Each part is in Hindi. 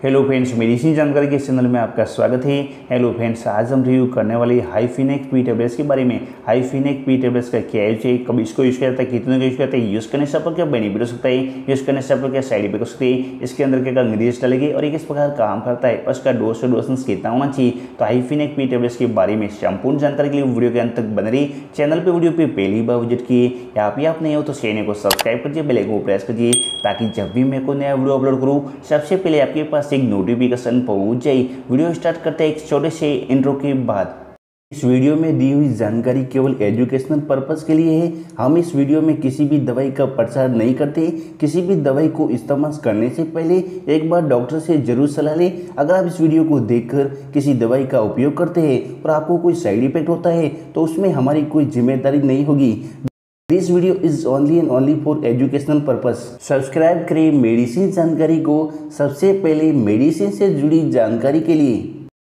हेलो फ्रेंड्स, मेडिसिन जानकारी के चैनल में आपका स्वागत है। हेलो फ्रेंड्स, आज हम रिव्यू करने वाले हाइफिनेक पी टेबलेट्स के बारे में। हाइफिनेक पी टेबलेट्स का क्या यूज है, कब इसको यूज करता है, कितने का यूज करता है, यूज करने से आपको क्या बेनिफिट हो सकता है, यूज करने से आपको क्या साइड इफेक्ट हो सकते हैं, इसके अंदर क्या इंग्रीडियंट्स डलेंगे और ये किस प्रकार काम करता है, उसका डोज और डोसेंस कितना होना चाहिए। तो हाइफिनेक पी टेबलेट्स के बारे में संपूर्ण जानकारी के लिए वीडियो के अंत तक बने रही। चैनल पर वीडियो पे पहली बार विजिट किए, यहाँ पे आप नहीं हो तो चैनल को सब्सक्राइब कीजिए, बेल आइकन को प्रेस कीजिए ताकि जब भी मैं कोई नया वीडियो अपलोड करूँ सबसे पहले आपके पास एक नोटिफिकेशन पहुंच जाए। वीडियो स्टार्ट करते हैं एक छोटे से इंट्रो के बाद। इस वीडियो में दी हुई जानकारी केवल एजुकेशनल पर्पस के लिए है। हम इस वीडियो में किसी भी दवाई का प्रचार नहीं करते। किसी भी दवाई को इस्तेमाल करने से पहले एक बार डॉक्टर से जरूर सलाह लें। अगर आप इस वीडियो को देखकर किसी दवाई का उपयोग करते हैं और आपको कोई साइड इफेक्ट होता है तो उसमें हमारी कोई जिम्मेदारी नहीं होगी। This video is only and only for educational purpose. Subscribe करें मेडिसिन जानकारी को सबसे पहले मेडिसिन से जुड़ी जानकारी के लिए।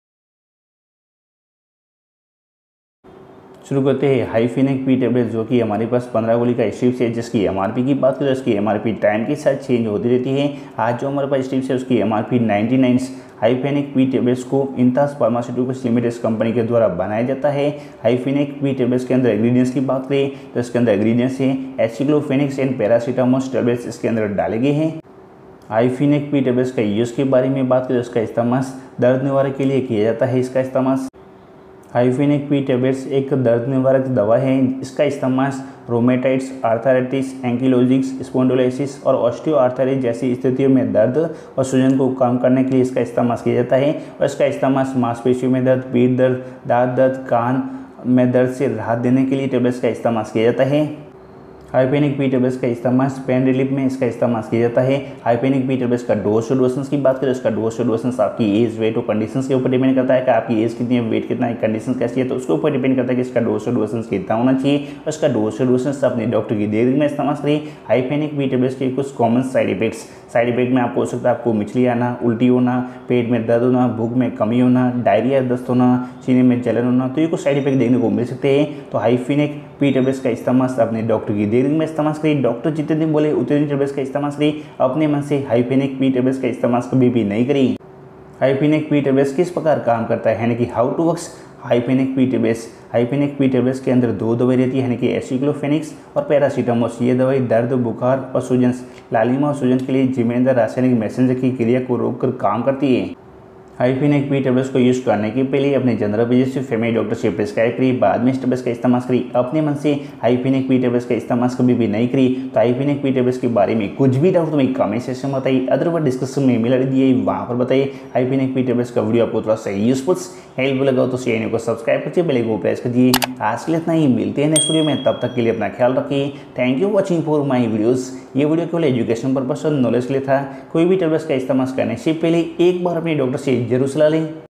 शुरू करते हैं हाइफिनेक पी टेबलेट, जो कि हमारे पास 15 गोली का स्ट्रिप्स है, जिसकी एमआरपी की बात करें तो उसकी एमआरपी टाइम के साथ चेंज होती रहती है। आज जो हमारे पास स्ट्रिप्स है उसकी एमआरपी 99। हाइफिनेक पी टेबलेट्स को इंतास फार्मास्यूटिकल्स लिमिटेड कंपनी के द्वारा बनाया जाता है। हाइफिनेक पी टेबलेट्स के अंदर इंग्रीडियंट्स की बात करें तो इसके अंदर इंग्रीडियंट्स हैं एसिक्लोफेनिक्स एंड पैरासीटामोल टेबलेट्स इसके अंदर डाले गए हैं। हाइफिनेक पी टेबलेट्स का यूज़ के बारे में बात करें तो इसका इस्तेमाल दर्द निवारक के लिए किया जाता है। इसका इस्तेमाल हाइफिनेक पी टेबलेट्स एक दर्द निवारक दवा है। इसका इस्तेमाल रोमेटाइड्स, आर्थराइटिस, एंकिलोजिंग्स, स्पॉन्डिलोलिसिस और ऑस्टियोआर्थराइटिस जैसी स्थितियों में दर्द और सूजन को कम करने के लिए इसका इस्तेमाल किया जाता है। और इसका इस्तेमाल मांसपेशियों में दर्द, पीठ दर्द, दांत दर्द, कान में दर्द से राहत देने के लिए टेबलेट्स का इस्तेमाल किया जाता है। हाइफिनेक पी टेबलेट्स का इस्तेमाल पेन रिलीफ में इसका इस्तेमाल किया जाता है। हाइफिनेक पी टेबलेट्स का डोज और डोसेंस की बात करें, उसका डोज और डोसेंस आपकी एज, वेट और कंडीशंस के ऊपर डिपेंड करता है कि आपकी एज कितनी है, वेट कितना है, कंडीशंस कैसी है, तो उसके ऊपर डिपेंड करता है कि इसका डोज और डोसेंस कितना होना चाहिए। और इसका डोज और डोसेंस अपने डॉक्टर की देखरेख में इस्तेमाल करें। हाइफिनेक पी टेबलेट्स के कुछ कॉमन साइड इफेक्ट में आपको हो सकता है आपको मिचली आना, उल्टी होना, पेट में दर्द होना, भूख में कमी होना, डायरिया, दस्त होना, सीने में जलन होना, तो ये कुछ साइड इफेक्ट देखने को मिल सकते हैं। तो हाइफिनेक पी टेबलेट्स का इस्तेमाल अपने डॉक्टर की देखरेख में इस्तेमाल करें। डॉक्टर जितने दिन बोले उतने दिन टेबलेट्स का इस्तेमाल करें। अपने मन से हाइफिनेक पी टेबलेट्स का इस्तेमाल कभी भी नहीं करें। हाइफिनेक पी टेबलेट्स किस प्रकार काम करता है, यानी कि how to works Hifenac P tablets. Hifenac P tablets के अंदर दो दवाई रहती है, यानी कि एसिक्लोफेनिक्स और पैरासीटामोल। ये दवाई दर्द, बुखार और सूजन, लालिमा और सूजन के लिए जिम्मेदार रासायनिक मैसेंजर की क्रिया को रोककर काम करती है। हाइफिनेक पी टेबलेट्स को यूज़ करने के पहले अपने जनरल फिजिशियन, फैमिली डॉक्टर से प्रिस्क्राइब करिए, बाद में इस टेबलेट्स का इस्तेमाल करिए। अपने मन से हाइफिनेक पी टेबलेट्स का इस्तेमाल कभी भी नहीं करिए। तो हाइफिनेक पी टेबलेट्स के बारे में कुछ भी डाउट तो मैं कमेंट सेक्शन में बताइए, अदरवाइज डिस्क्रिप्शन में ईमेल आईडी दिए वहाँ पर बताइए। हाइफिनेक पी टेबलेट्स का वीडियो आपको थोड़ा सा यूजफुल हेल्पफुल लगा तो चैनल को सब्सक्राइब कीजिए, बेल आइकन को प्रेस कीजिए। आज के लिए इतना ही, मिलते हैं नेक्स्ट वीडियो में, तब तक के लिए अपना ख्याल रखिए। Thank you watching for my videos. ये वीडियो केवल एजुकेशन पर्पस और नॉलेज के लिए था। कोई भी टेबलेट्स का इस्तेमाल करने से पहले एक बार अपने डॉक्टर से जरूर सलाह लें।